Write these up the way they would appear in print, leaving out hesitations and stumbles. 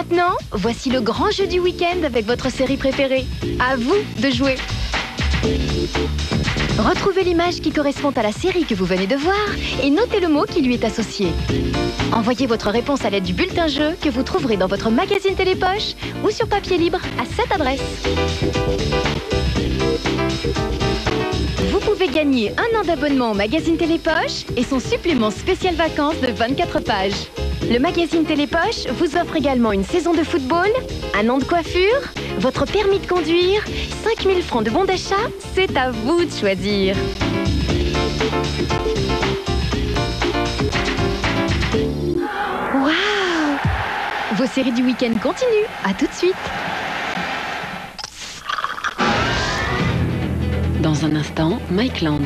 Maintenant, voici le grand jeu du week-end avec votre série préférée. À vous de jouer. Retrouvez l'image qui correspond à la série que vous venez de voir et notez le mot qui lui est associé. Envoyez votre réponse à l'aide du bulletin jeu que vous trouverez dans votre magazine Télépoche ou sur papier libre à cette adresse. Vous pouvez gagner 1 an d'abonnement au magazine Télépoche et son supplément spécial vacances de 24 pages. Le magazine Télépoche vous offre également une saison de football, 1 an de coiffure, votre permis de conduire, 5 000 francs de bon d'achat, c'est à vous de choisir. Waouh! Vos séries du week-end continuent, à tout de suite. Dans un instant, Mike Land.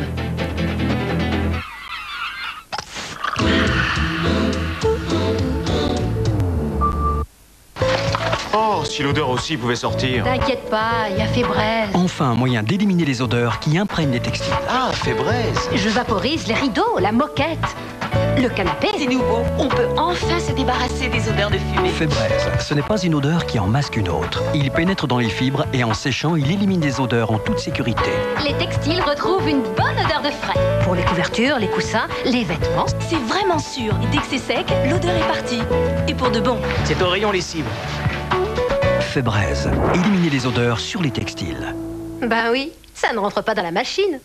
Oh, si l'odeur aussi pouvait sortir. T'inquiète pas, il y a Fébraise. Enfin un moyen d'éliminer les odeurs qui imprègnent les textiles. Ah, Fébraise. Je vaporise les rideaux, la moquette, le canapé. C'est nouveau, on peut enfin se débarrasser des odeurs de fumée. Fébraise, ce n'est pas une odeur qui en masque une autre. Il pénètre dans les fibres et en séchant, il élimine les odeurs en toute sécurité. Les textiles retrouvent une bonne odeur de frais. Pour les couvertures, les coussins, les vêtements. C'est vraiment sûr, et dès que c'est sec, l'odeur est partie. Et pour de bon. C'est au rayon lessive. Fébraise, éliminez les odeurs sur les textiles. Ben oui, ça ne rentre pas dans la machine.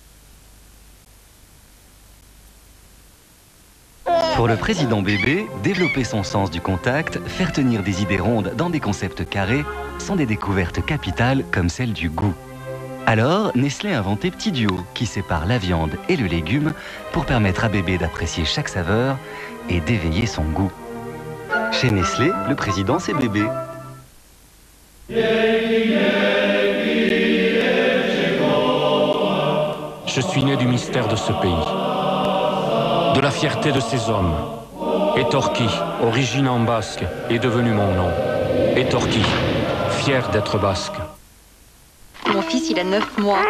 Pour le président bébé, développer son sens du contact, faire tenir des idées rondes dans des concepts carrés sont des découvertes capitales comme celle du goût. Alors, Nestlé a inventé Petit Duo, qui sépare la viande et le légume pour permettre à bébé d'apprécier chaque saveur et d'éveiller son goût. Chez Nestlé, le président c'est bébé. Je suis né du mystère de ce pays, de la fierté de ces hommes. Etorki, origine en basque, est devenu mon nom. Etorki, fier d'être basque. Mon fils, il a 9 mois.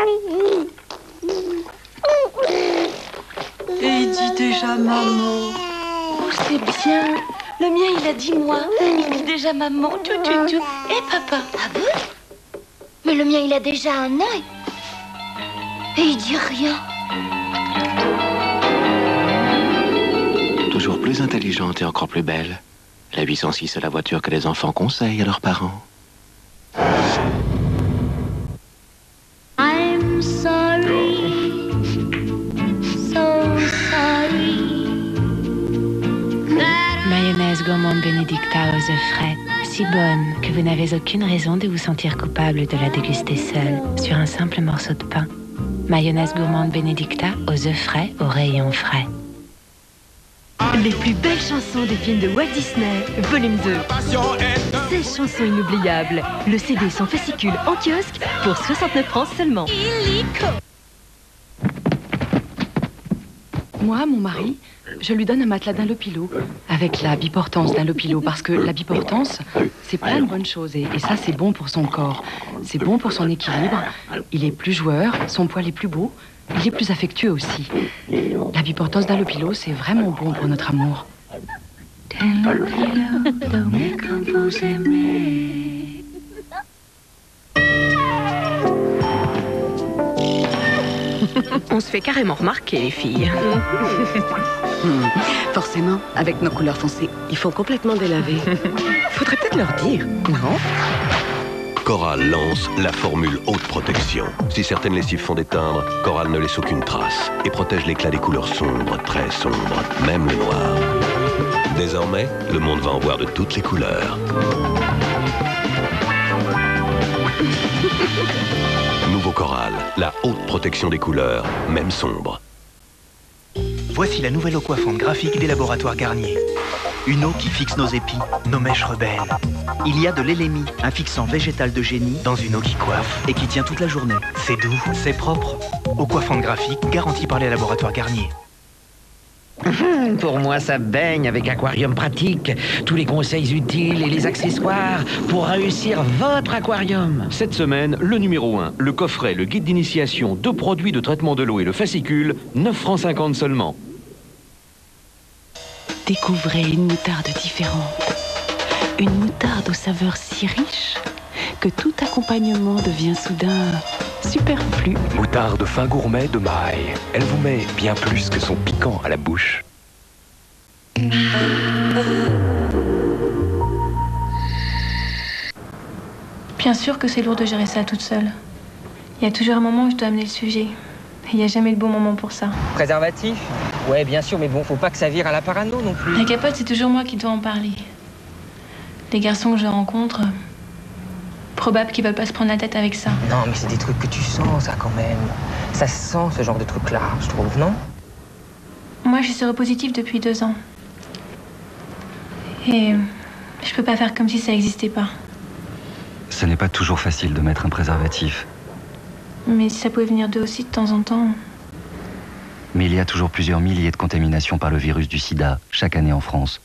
Et il dit déjà maman. Oh, c'est bien. Le mien, il a 10 mois. Il dit déjà maman. Tout. Et papa. Ah bon? Mais le mien, il a déjà 1 an et il dit rien. Toujours plus intelligente et encore plus belle. La 806 est la voiture que les enfants conseillent à leurs parents. I'm sorry, so sorry. Mayonnaise gourmande Benedicta aux œufs frais, si bonne que vous n'avez aucune raison de vous sentir coupable de la déguster seule sur un simple morceau de pain. Mayonnaise gourmande Benedicta aux œufs frais, au rayon frais. Les plus belles chansons des films de Walt Disney, volume 2. 16 chansons inoubliables. Le CD sans fascicule en kiosque pour 69 francs seulement. Moi, mon mari, je lui donne un matelas Dunlopillo avec la biportance Dunlopillo parce que la biportance, c'est plein de bonnes choses et ça, c'est bon pour son corps. C'est bon pour son équilibre. Il est plus joueur, son poil est plus beau, il est plus affectueux aussi. La biportance Dunlopillo, c'est vraiment bon pour notre amour. On se fait carrément remarquer, les filles. Forcément, avec nos couleurs foncées, il faut complètement délaver. Faudrait peut-être leur dire, non? Coral lance la formule haute protection. Si certaines lessives font des timbres, Coral ne laisse aucune trace et protège l'éclat des couleurs sombres, très sombres, même le noir. Désormais, le monde va en voir de toutes les couleurs. Nouveau Coral, la haute protection des couleurs, même sombres. Voici la nouvelle eau coiffante graphique des laboratoires Garnier. Une eau qui fixe nos épis, nos mèches rebelles. Il y a de l'Elémi, un fixant végétal de génie, dans une eau qui coiffe et qui tient toute la journée. C'est doux, c'est propre. Eau coiffante graphique garantie par les laboratoires Garnier. Pour moi, ça baigne avec Aquarium Pratique. Tous les conseils utiles et les accessoires pour réussir votre aquarium. Cette semaine, le numéro 1, le coffret, le guide d'initiation, 2 produits de traitement de l'eau et le fascicule, 9,50 francs seulement. Découvrez une moutarde différente. Une moutarde aux saveurs si riches que tout accompagnement devient soudain superflu. Moutarde fin gourmet de Maille. Elle vous met bien plus que son piquant à la bouche. Bien sûr que c'est lourd de gérer ça toute seule. Il y a toujours un moment où je dois amener le sujet. Il n'y a jamais le bon moment pour ça. Préservatif? Ouais, bien sûr, mais bon, faut pas que ça vire à la parano non plus. La capote, c'est toujours moi qui dois en parler. Les garçons que je rencontre, probable qu'ils veulent pas se prendre la tête avec ça. Non, mais c'est des trucs que tu sens, ça, quand même. Ça se sent, ce genre de truc-là, je trouve, non? Moi, je suis séropositive depuis 2 ans. Et je peux pas faire comme si ça existait pas. Ce n'est pas toujours facile de mettre un préservatif. Mais si ça pouvait venir d'eux aussi de temps en temps... Mais il y a toujours plusieurs milliers de contaminations par le virus du sida chaque année en France.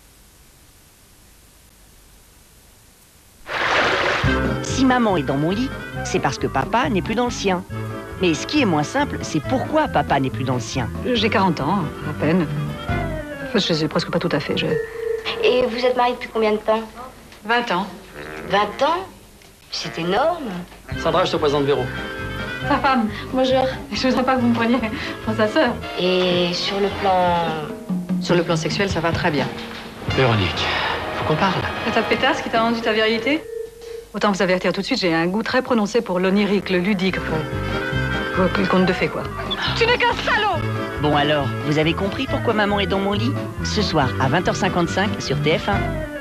Si maman est dans mon lit, c'est parce que papa n'est plus dans le sien. Mais ce qui est moins simple, c'est pourquoi papa n'est plus dans le sien. J'ai 40 ans, à peine. Enfin, je sais presque pas tout à fait. Et vous êtes mariés depuis combien de temps? 20 ans. 20 ans? C'est énorme. Sandra, je te présente Véro. Sa femme. Bonjour. Je voudrais pas que vous me preniez pour sa sœur. Et sur le plan... Sur le plan sexuel, ça va très bien. Véronique, faut qu'on parle. C'est ta pétasse qui t'a rendu ta virilité? Autant vous avertir tout de suite, j'ai un goût très prononcé pour l'onirique, le ludique, pour le conte de fées, quoi. Tu n'es qu'un salaud! Bon alors, vous avez compris pourquoi maman est dans mon lit? Ce soir à 20h55 sur TF1.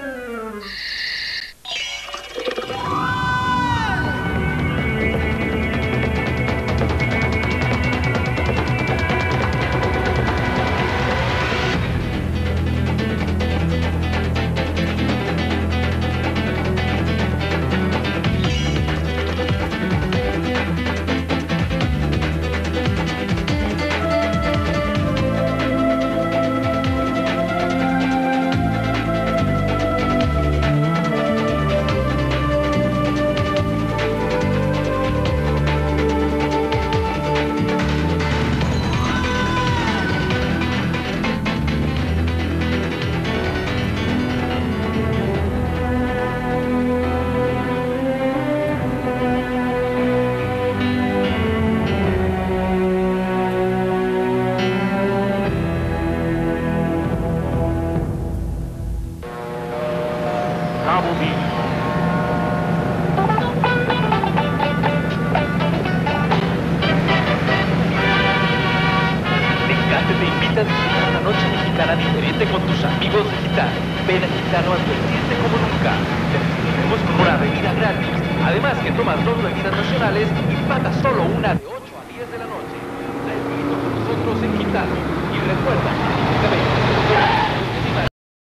Además que tomas 2 bebidas nacionales y pagas solo una de 8 a 10 de la noche. La invito con nosotros en Quintana. Y recuerda,